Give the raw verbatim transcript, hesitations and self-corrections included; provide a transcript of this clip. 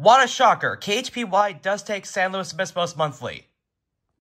What a shocker, K H P Y does take San Luis Obispos monthly.